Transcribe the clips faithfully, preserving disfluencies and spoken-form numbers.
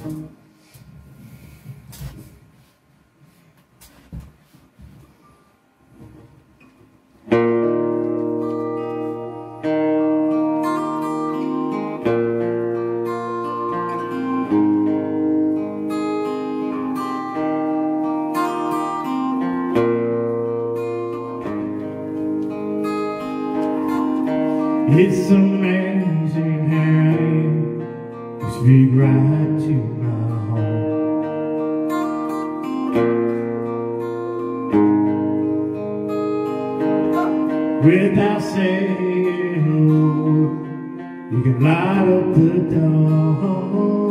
It's amazing how you speak right to my heart. Without saying a word, you can light up the dawn.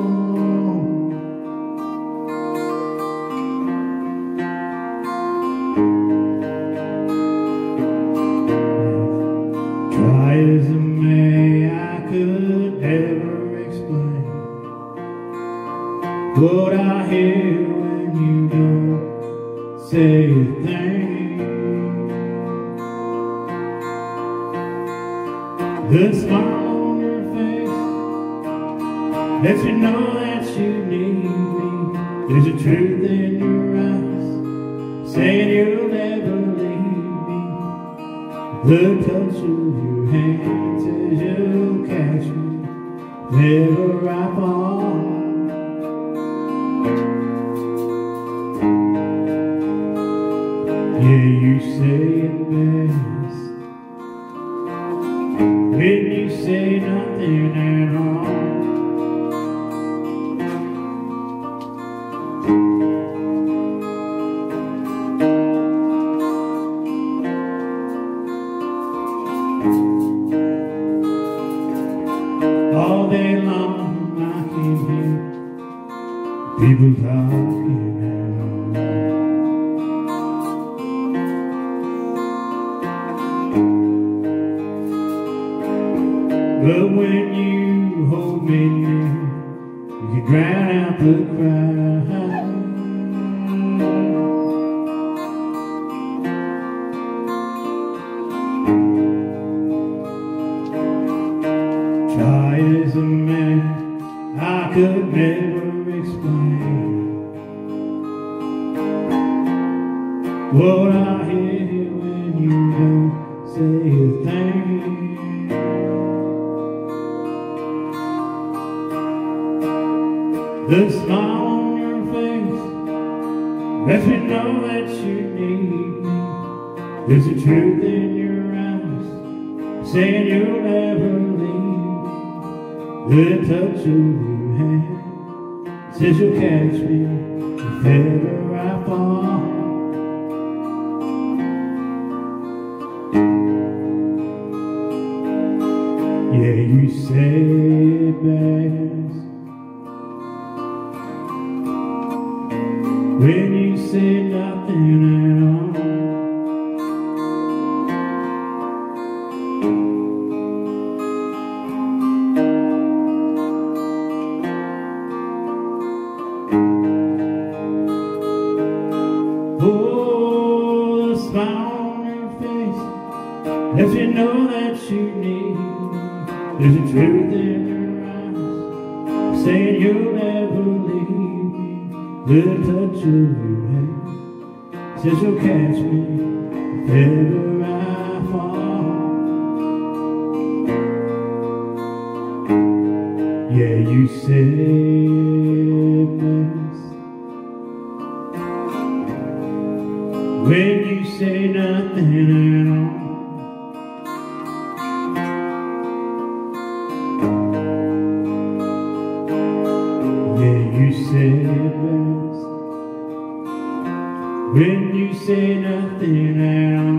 Try as I may, I could never explain what I hear when you don't say a thing. The smile on your face lets you know that you need me. There's a truth in your eyes saying you'll never leave me. The touch of your hand says you'll catch me never I fall. Yeah, you say it best when you say nothing at all. All day long I can hear people talking at all. But when you hold me near, you can drown out the cry. Try as a man, I could never explain what I hear when you don't say a thing. The smile on your face lets me know that you need me. There's a truth in your eyes saying you'll never leave. The touch of your hand says you'll catch me if ever I fall. Yeah, you say it best when you say nothing at all. Oh, the smile on your face lets you know that you need me. There's a truth in your eyes saying you'll never leave me. The touch of your hand says you'll catch me if ever I fall. Yeah, you say it best when you say nothing at all. Yeah, you say it best when you say nothing at all.